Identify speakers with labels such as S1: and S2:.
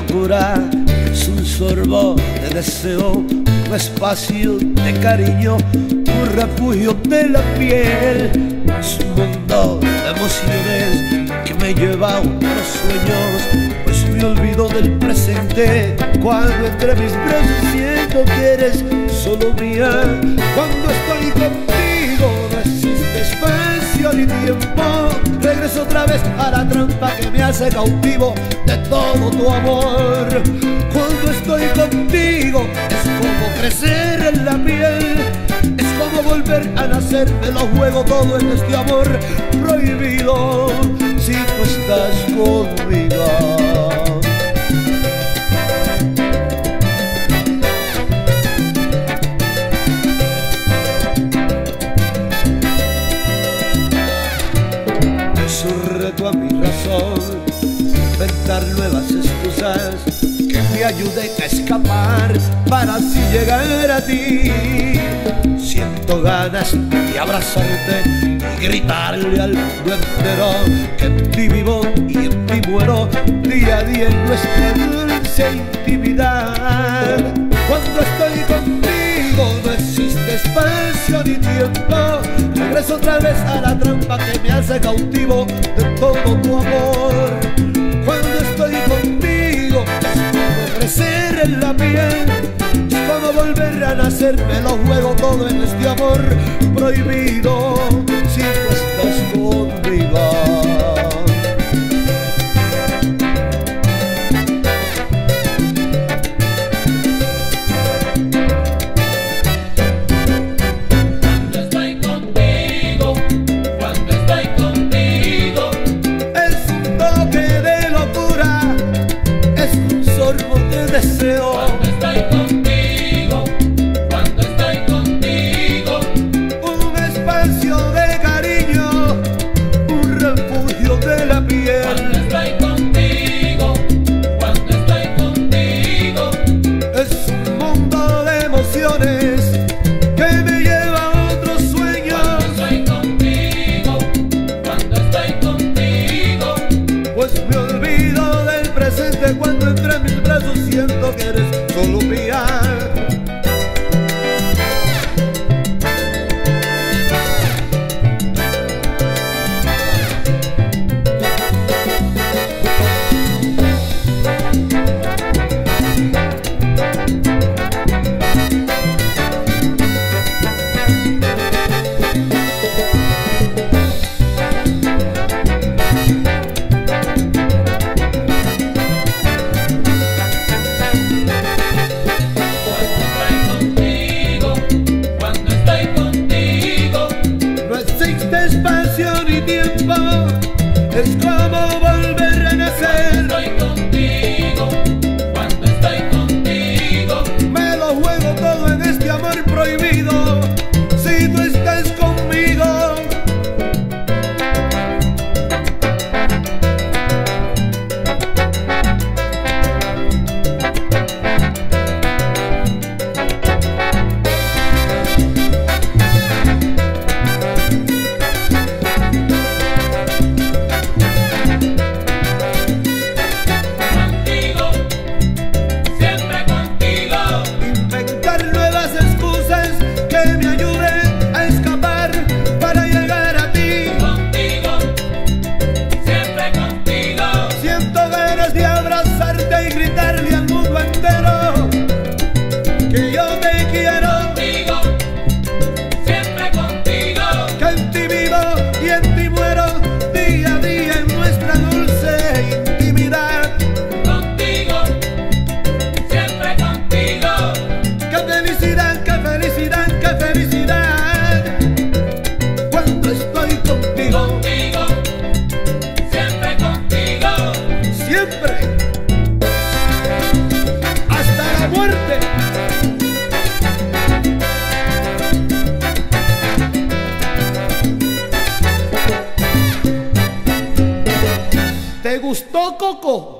S1: locura es un sorbo de deseo, un espacio de cariño, un refugio de la piel. Es un mundo de emociones que me lleva a otros sueños, pues me olvido del presente cuando entre mis brazos siento que eres solo mía. Cuando estoy contigo no existe espacio ni tiempo, regreso otra vez a la trampa que me hace cautivo de todo tu amor. Cuando estoy contigo es como crecer en la piel, es como volver a nacer, me lo juego todo en este amor prohibido si tú estás conmigo. Es un reto a mi razón inventar nuevas excusas que me ayuden a escapar para así llegar a ti. Siento ganas de abrazarte y gritarle al mundo entero que en ti vivo y en ti muero día a día en nuestra dulce intimidad. Cuando estoy contigo no existe espacio ni tiempo, regreso otra vez a la trampa que me hace cautivo de todo tu amor. Cuando estoy contigo es como crecer en la piel, es como volver a nacer, me lo juego todo en este amor prohibido si tú estás conmigo.
S2: Cuando estoy contigo, cuando estoy contigo,
S1: un espacio de cariño, un refugio de la piel.
S2: Cuando estoy contigo, cuando estoy contigo,
S1: es un mundo de emociones que me lleva a otros sueños.
S2: Cuando estoy contigo, cuando estoy contigo,
S1: pues me olvido del presente cuando entre mis brazos siento que eres solo mía. Espacio ni tiempo, es como volver a nacer.
S2: cuando estoy contigo, cuando estoy contigo,
S1: Me lo juego todo en este amor prohibido si tú estás conmigo. ¿Te gustó, Coco?